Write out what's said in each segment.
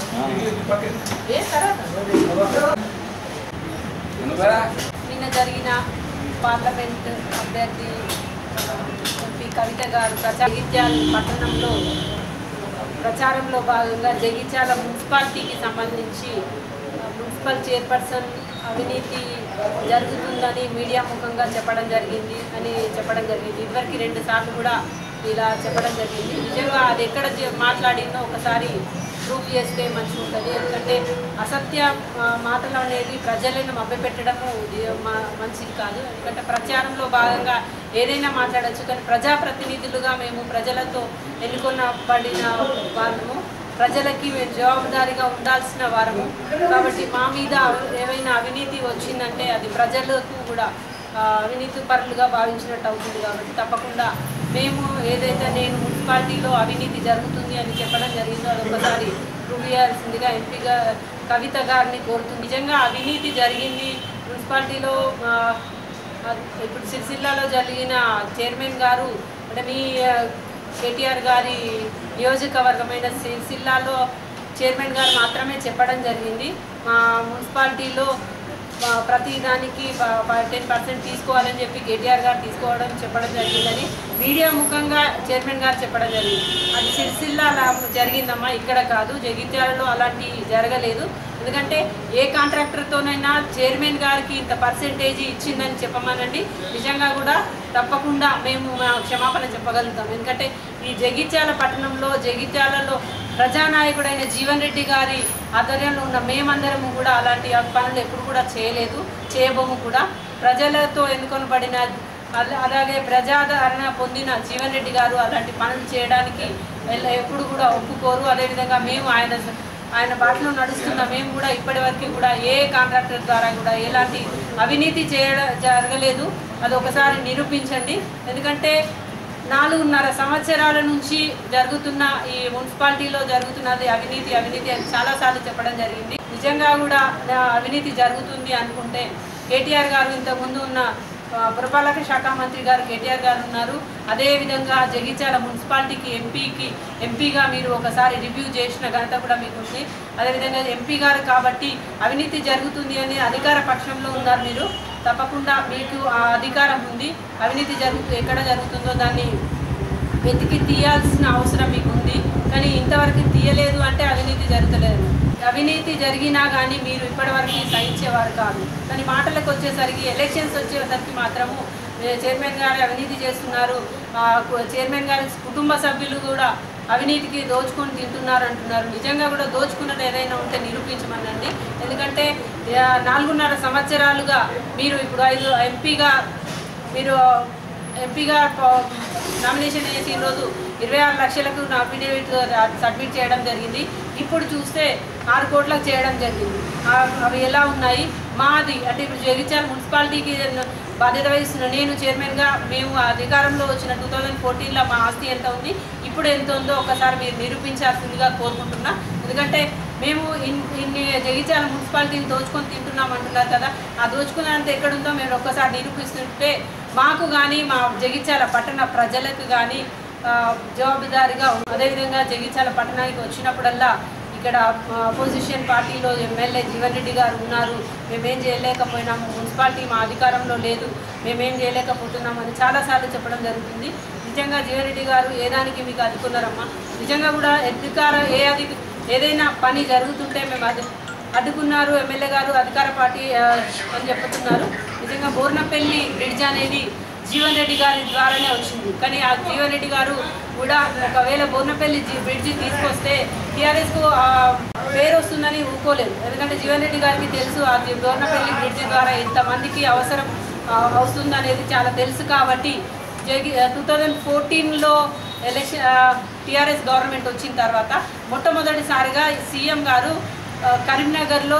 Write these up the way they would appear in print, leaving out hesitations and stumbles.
నిన్న జరిగిన పార్లమెంట్ అభ్యర్థి ఎంపీ కవిత గారు జగిత్యాల పట్టణంలో ప్రచారంలో భాగంగా జగిత్యాల మున్సిపాలిటీకి సంబంధించి మున్సిపల్ చైర్పర్సన్ అవినీతి జరుగుతుందని మీడియా ముఖంగా చెప్పడం జరిగింది. ఇదివరకు 2 సార్లు కూడా ఇలా చెప్పడం జరిగింది. నిజంగా అది ఎక్కడ మాట్లాడిందో ఒకసారి ప్రూఫ్ చేస్తే మంచిగా ఉంటుంది. ఎందుకంటే అసత్య మాటలు అనేది ప్రజలను మభ్యపెట్టడము మంచిది కాదు. ఎందుకంటే ప్రచారంలో భాగంగా ఏదైనా మాట్లాడచ్చు, కానీ ప్రజాప్రతినిధులుగా మేము ప్రజలతో ఎన్నుకొనబడిన వాళ్ళము, ప్రజలకి మేము జవాబుదారీగా ఉండాల్సిన వారము. కాబట్టి మా మీద ఏమైనా అవినీతి వచ్చిందంటే అది ప్రజలకు కూడా అవినీతి పరులుగా భావించినట్టు అవుతుంది. కాబట్టి తప్పకుండా మేము ఏదైతే నేను మున్సిపాలిటీలో అవినీతి జరుగుతుంది అని చెప్పడం జరిగిందో అది ఒకసారి ప్రూవ్ చేయాల్సిందిగా ఎంపీగా కవిత గారిని కోరుతుంది. నిజంగా అవినీతి జరిగింది మున్సిపాలిటీలో. ఇప్పుడు సిరిసిల్లాలో జరిగిన చైర్మన్ గారు అంటే మీ కేటీఆర్ గారి నియోజకవర్గమైన సిరిసిల్లాలో చైర్మన్ గారు మాత్రమే చెప్పడం జరిగింది. మా మున్సిపాలిటీలో ప్రతి దానికి 10% తీసుకోవాలని చెప్పి కేటీఆర్ గారు చెప్పడం జరిగిందని మీడియా ముఖంగా చైర్మన్ గారు చెప్పడం జరిగింది. అది సిరిసిల్లా జరిగిందమ్మా, ఇక్కడ కాదు. జగిత్యాలలో అలాంటి జరగలేదు. ఎందుకంటే ఏ కాంట్రాక్టర్తోనైనా చైర్మన్ గారికి ఇంత పర్సెంటేజ్ ఇచ్చిందని చెప్పమనండి, నిజంగా కూడా తప్పకుండా మేము క్షమాపణ చెప్పగలుగుతాం. ఎందుకంటే ఈ జగిత్యాల పట్టణంలో జగిత్యాలలో ప్రజానాయకుడైన జీవన్ రెడ్డి గారి ఆధ్వర్యంలో ఉన్న మేమందరము కూడా అలాంటి పనులు ఎప్పుడు కూడా చేయలేదు, చేయబోము కూడా. ప్రజలతో ఎన్నుకొనబడిన అలాగే ప్రజాదరణ పొందిన జీవన్ రెడ్డి గారు అలాంటి పనులు చేయడానికి ఎప్పుడు కూడా ఒప్పుకోరు. అదేవిధంగా మేము ఆయన బాటలో నడుస్తున్న మేము కూడా ఇప్పటివరకు కూడా ఏ కాంట్రాక్టర్ ద్వారా కూడా ఎలాంటి అవినీతి జరగలేదు. అది ఒకసారి నిరూపించండి. ఎందుకంటే 4.5 సంవత్సరాల నుంచి జరుగుతున్న ఈ మున్సిపాలిటీలో జరుగుతున్నది అవినీతి అని చాలాసార్లు చెప్పడం జరిగింది. నిజంగా కూడా అవినీతి జరుగుతుంది అనుకుంటే కేటీఆర్ గారు ఇంతకుముందు ఉన్న పురపాలక శాఖ మంత్రి గారు కేటీఆర్ గారు ఉన్నారు. అదేవిధంగా జగిత్యాల మున్సిపాలిటీకి ఎంపీగా మీరు ఒకసారి రివ్యూ చేసిన ఘనత కూడా మీకు ఉంది. అదేవిధంగా ఎంపీ గారు కాబట్టి అవినీతి జరుగుతుంది అని అధికార పక్షంలో ఉన్నారు. మీరు తప్పకుండా మీకు ఆ అధికారం ఉంది. అవినీతి ఎక్కడ జరుగుతుందో దాన్ని వెతికి తీయాల్సిన అవసరం మీకు ఉంది. కానీ ఇంతవరకు తీయలేదు అంటే అవినీతి జరగలేదు. అవినీతి జరిగినా కానీ మీరు ఇప్పటివరకు సహించేవారు కాదు. కానీ మాటలకు వచ్చేసరికి ఎలక్షన్స్ వచ్చేసరికి మాత్రము చైర్మన్ గారు అవినీతి చేస్తున్నారు, చైర్మన్ గారి కుటుంబ సభ్యులు కూడా అవినీతికి దోచుకొని తింటున్నారు అంటున్నారు. నిజంగా కూడా దోచుకున్నది ఏదైనా ఉంటే నిరూపించమనండి. ఎందుకంటే 4.5 సంవత్సరాలుగా మీరు ఇప్పుడు ఎంపీగా నామినేషన్ చేసి ఈరోజు 26 లక్షలకు అఫిడేవిట్ సబ్మిట్ చేయడం జరిగింది. ఇప్పుడు చూస్తే 6 కోట్లకు చేయడం జరిగింది. అవి ఎలా ఉన్నాయి? మాది అంటే ఇప్పుడు జగిత్యాల మున్సిపాలిటీకి బాధ్యత వహిస్తున్న నేను చైర్మన్గా మేము అధికారంలో వచ్చిన 2014లో మా ఆస్తి ఎంత ఉంది, ఇప్పుడు ఎంత ఉందో ఒకసారి మీరు నిరూపించాల్సిందిగా కోరుకుంటున్నా. ఎందుకంటే మేము ఇన్ని జగిత్యాల మున్సిపాలిటీని దోచుకొని తింటున్నాం అంటున్నారు కదా, ఆ దోచుకున్నంత ఎక్కడుందో మేము ఒక్కసారి నిరూపిస్తుంటే మాకు కానీ మా జగిత్యాల పట్టణ ప్రజలకు కానీ జవాబుదారీగా. అదేవిధంగా జగిత్యాల పట్టణానికి వచ్చినప్పుడల్లా ఇక్కడ అపోజిషన్ పార్టీలో ఎమ్మెల్యే జీవన్ రెడ్డి గారు ఉన్నారు, మేమేం చేయలేకపోయినాము, మున్సిపాలిటీ మా అధికారంలో లేదు, మేమేం చేయలేకపోతున్నామని చాలాసార్లు చెప్పడం జరుగుతుంది. నిజంగా జీవన్ రెడ్డి గారు ఏదానికి మీకు అడ్డుకున్నారమ్మా? నిజంగా కూడా ఏదైనా పని జరుగుతుంటే మేము అడ్డుకున్నారు ఎమ్మెల్యే గారు అధికార పార్టీ అని చెప్తున్నారు. నిజంగా బోర్నపల్లి బ్రిడ్జ్ అనేది జీవన్ రెడ్డి గారి ద్వారానే వచ్చింది. కానీ ఆ జీవన్ రెడ్డి గారు కూడా ఒకవేళ బోర్నపల్లి బ్రిడ్జి తీసుకొస్తే టీఆర్ఎస్కు పేరు వస్తుందని ఊరుకోలేదు. ఎందుకంటే జీవన్ రెడ్డి గారికి తెలుసు ఆ బోర్నపల్లి బ్రిడ్జి ద్వారా ఎంతమందికి అవసరం వస్తుందనేది చాలా తెలుసు. కాబట్టి 2014లో టీఆర్ఎస్ గవర్నమెంట్ వచ్చిన తర్వాత మొట్టమొదటిసారిగా సీఎం గారు కరీంనగర్లో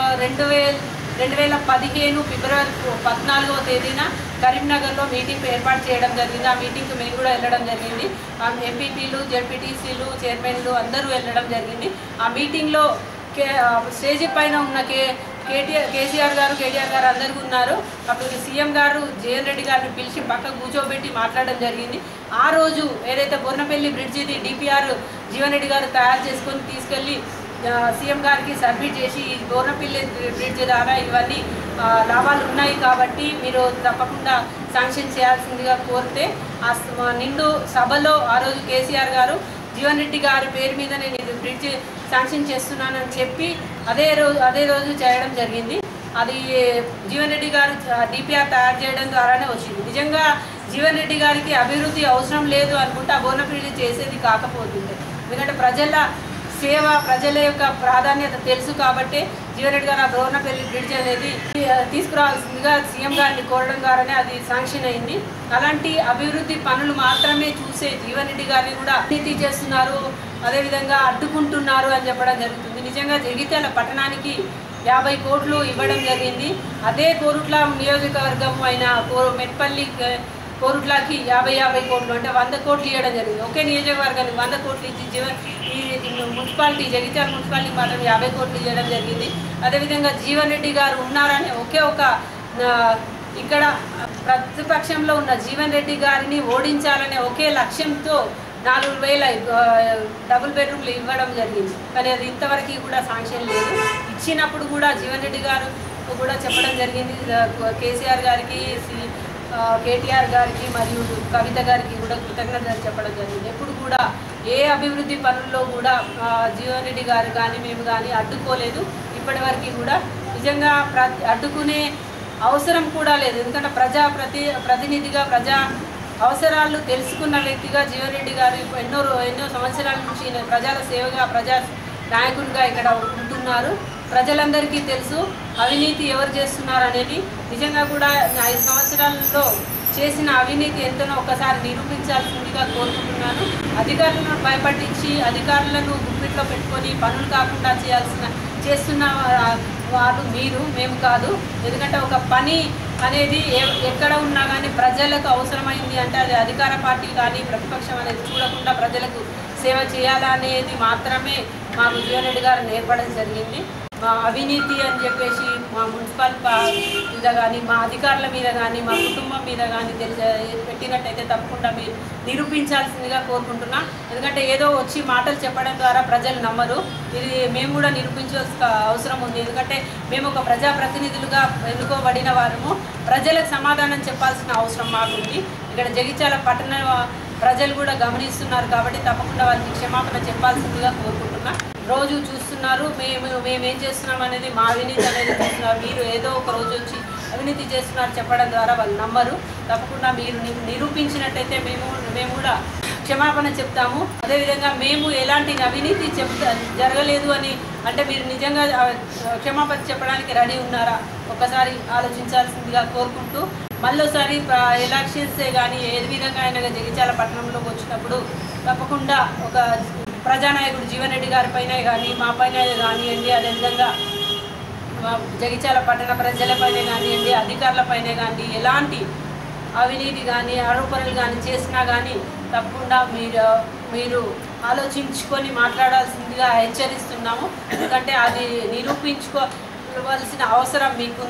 2015 ఫిబ్రవరి 14వ తేదీన కరీంనగర్లో మీటింగ్ ఏర్పాటు చేయడం జరిగింది. ఆ మీటింగ్కి మేము కూడా వెళ్ళడం జరిగింది. ఎంపీపీలు, జెడ్పీటీసీలు, చైర్మన్లు అందరూ వెళ్ళడం జరిగింది. ఆ మీటింగ్లో స్టేజీ పైన ఉన్న కేటీఆర్ గారు అందరూ ఉన్నారు. అప్పుడు సీఎం గారు జీవన్ రెడ్డి గారిని పిలిచి పక్కకు కూర్చోబెట్టి మాట్లాడడం జరిగింది. ఆ రోజు ఏదైతే బోర్నపల్లి బ్రిడ్జిది డిపిఆర్ జీవన్ రెడ్డి గారు తయారు చేసుకొని తీసుకెళ్ళి సీఎం గారికి సబ్మిట్ చేసి ఈ బోర్నపల్లి బ్రిడ్జ్ ద్వారా ఇవన్నీ లాభాలు ఉన్నాయి కాబట్టి మీరు తప్పకుండా శాంక్షన్ చేయాల్సిందిగా కోరితే నిండు సభలో ఆ రోజు కేసీఆర్ గారు జీవన్ రెడ్డి గారి పేరు మీద నేను ఇది బ్రిడ్జ్ శాంక్షన్ చేస్తున్నానని చెప్పి అదే రోజు చేయడం జరిగింది. అది జీవన్ రెడ్డి గారు డిపిఆర్ తయారు చేయడం ద్వారానే వచ్చింది. నిజంగా జీవన్ రెడ్డి గారికి అభివృద్ధి అవసరం లేదు అనుకుంటే ఆ బోర్నపల్లి చేసేది కాకపోతుంది. ఎందుకంటే ప్రజల సేవ, ప్రజల యొక్క ప్రాధాన్యత తెలుసు కాబట్టి జీవన్ రెడ్డి గారు ఆ బోర్నపల్లి బ్రిడ్జ్ అనేది తీసుకురావాల్సిందిగా సీఎం గారిని కోరడం ద్వారానే అది శాంక్షన్ అయింది. అలాంటి అభివృద్ధి పనులు మాత్రమే చూసే జీవన్ రెడ్డి గారిని కూడా అవినీతి చేస్తున్నారు, అదేవిధంగా అడ్డుకుంటున్నారు అని చెప్పడం జరుగుతుంది. నిజంగా జగిత్యాల పట్టణానికి 50 కోట్లు ఇవ్వడం జరిగింది. అదే కోరుట్ల నియోజకవర్గం అయిన మెట్పల్లి కోరుట్లకి 50 కోట్లు అంటే 100 కోట్లు ఇవ్వడం జరిగింది. ఒకే నియోజకవర్గానికి 100 కోట్లు ఇచ్చి ఈ మున్సిపాలిటీ జగిత్యాల మున్సిపాలిటీకి మాత్రం 50 కోట్లు ఇవ్వడం జరిగింది. అదేవిధంగా జీవన్ రెడ్డి గారు ఉన్నారని ఒక ఇక్కడ ప్రతిపక్షంలో ఉన్న జీవన్ రెడ్డి గారిని ఓడించాలనే ఒకే లక్ష్యంతో 4,000 డబుల్ బెడ్రూమ్లు ఇవ్వడం జరిగింది. కానీ అది ఇంతవరకు కూడా శాంక్షన్ లేదు. ఇచ్చినప్పుడు కూడా జీవన్ రెడ్డి గారు కూడా చెప్పడం జరిగింది, కేసీఆర్ గారికి, కేటీఆర్ గారికి మరియు కవిత గారికి కూడా కృతజ్ఞతలు చెప్పడం జరిగింది. ఎప్పుడు కూడా ఏ అభివృద్ధి పనుల్లో కూడా జీవన్ రెడ్డి గారు కానీ మేము కానీ అడ్డుకోలేదు. ఇప్పటి వరకు కూడా నిజంగా అడ్డుకునే అవసరం కూడా లేదు. ఎందుకంటే ప్రతినిధిగా ప్రజా అవసరాలు తెలుసుకున్న వ్యక్తిగా జీవన్ రెడ్డి గారు ఎన్నో సంవత్సరాల నుంచి ప్రజల సేవగా ప్రజా నాయకునిగా ఇక్కడ ఉంటున్నారు. ప్రజలందరికీ తెలుసు అవినీతి ఎవరు చేస్తున్నారు అనేది. నిజంగా కూడా 5 సంవత్సరాలలో చేసిన అవినీతి ఎంతనో ఒకసారి నిరూపించాల్సిందిగా కోరుకుంటున్నాను. అధికారులను భయపట్టించి అధికారులను గుప్పిట్లో పెట్టుకొని పనులు కాకుండా చేస్తున్న వాళ్ళు మేము కాదు. ఎందుకంటే ఒక పని అనేది ఎక్కడ ఉన్నా కానీ ప్రజలకు అవసరమైంది అంటే అది అధికార పార్టీ కానీ ప్రతిపక్షం అనేది చూడకుండా ప్రజలకు సేవ చేయాలనేది మాత్రమే మాకు జీవన్ రెడ్డి గారు నేర్పడం జరిగింది. మా అవినీతి అని చెప్పేసి మా మున్సిపల్ మీద కానీ మా అధికారుల మీద కానీ మా కుటుంబం మీద కానీ పెట్టినట్టయితే తప్పకుండా మీరు నిరూపించాల్సిందిగా కోరుకుంటున్నా. ఎందుకంటే ఏదో వచ్చి మాటలు చెప్పడం ద్వారా ప్రజలు నమ్మరు. ఇది మేము కూడా నిరూపించాల్సిన అవసరం ఉంది. ఎందుకంటే మేము ఒక ప్రజాప్రతినిధులుగా ఎన్నుకోబడిన వారము, ప్రజలకు సమాధానం చెప్పాల్సిన అవసరం మాకుంది. ఇక్కడ జగిత్యాల పట్టణ ప్రజలు కూడా గమనిస్తున్నారు కాబట్టి తప్పకుండా వాళ్ళకి క్షమాపణ చెప్పాల్సిందిగా కోరుకుంటున్నా. రోజు చూస్తున్నారు మేమేం చేస్తున్నాం అనేది, మా అవినీతి అనేది చూస్తున్నారు. మీరు ఏదో ఒక రోజు వచ్చి అవినీతి చేస్తున్నారు చెప్పడం ద్వారా వాళ్ళు నమ్మరు. తప్పకుండా మీరు నిరూపించినట్టయితే మేము కూడా క్షమాపణ చెప్తాము. అదేవిధంగా మేము ఎలాంటి అవినీతి జరగలేదు అని అంటే మీరు నిజంగా క్షమాపణ చెప్పడానికి రెడీ ఉన్నారా ఒకసారి ఆలోచించాల్సిందిగా కోరుకుంటూ, మళ్ళీసారి ఎలక్షన్సే కానీ ఏ విధంగా అయినా జగిత్యాల పట్టణంలోకి వచ్చినప్పుడు తప్పకుండా ఒక ప్రజానాయకుడు జీవన్ రెడ్డి గారి పైన కానీ మా పైన కానివ్వండి, అదేవిధంగా జగిత్యాల పట్టణ ప్రజలపైన కానివ్వండి, అధికారులపైన కానీ ఎలాంటి అవినీతి కానీ ఆరోపణలు కానీ చేసినా కానీ తప్పకుండా మీరు ఆలోచించుకొని మాట్లాడాల్సిందిగా హెచ్చరిస్తున్నాము. ఎందుకంటే అది నిరూపించుకోవాల్సిన అవసరం మీకు.